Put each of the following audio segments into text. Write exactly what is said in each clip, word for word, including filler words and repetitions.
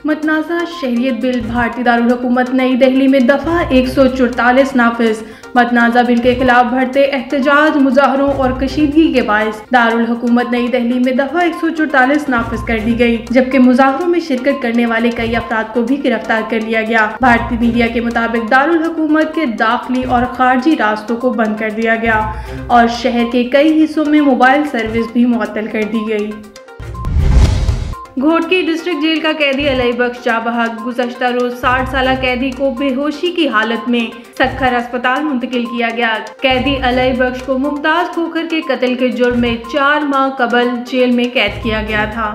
मतनाज़ा शहरियत bill भारतीय दारुल हुकूमत नई दिल्ली में दफ़ा एक सौ चौतालीस नाफिज। मतनाज़ा बिल के खिलाफ बढ़ते एहतजाज, मुजाहरों और कशीदगी के बायस दारुल हुकूमत नई दिल्ली में दफ़ा एक सौ चौतालीस नाफिज कर दी गई, जबकि मुजाहरों में शिरकत करने वाले कई अफराद को भी गिरफ्तार कर लिया गया। भारतीय मीडिया के मुताबिक दारुल हुकूमत के दाखिली और खारजी रास्तों को बंद कर दिया गया और शहर के कई हिस्सों में मोबाइल सर्विस भी मुअत्तल कर दी गई। घोटकी डिस्ट्रिक्ट जेल का कैदी अलई बख्श जाबहक गुज़श्ता रोज साठ साल कैदी को बेहोशी की हालत में सक्खर अस्पताल मुंतकिल किया गया। कैदी अलई बख्श को मुमताज खोखर के कत्ल के जुर्म में चार माह कबल जेल में कैद किया गया था।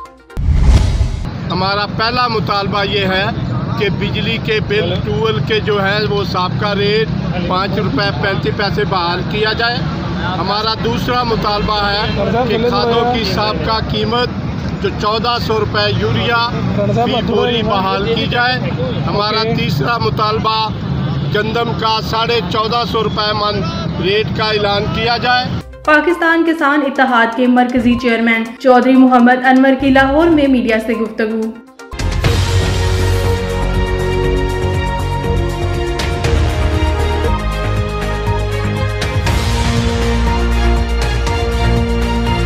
हमारा पहला मुतालबा ये है कि बिजली के बिल ट्यूबवेल के जो है वो साबका रेट पाँच रुपये पैंतीस पैसे बहाल किया जाए। हमारा दूसरा मुतालबा है कि खादों की साबका कीमत जो चौदह सौ रुपये यूरिया फी बोरी बहाल की जाए। हमारा तीसरा मुतालबा गंदम का साढ़े चौदह सौ रुपये मन रेट का ऐलान किया जाए। पाकिस्तान किसान इत्तेहाद के मरकजी चेयरमैन चौधरी मोहम्मद अनवर की लाहौर में मीडिया से गुफ्तगू।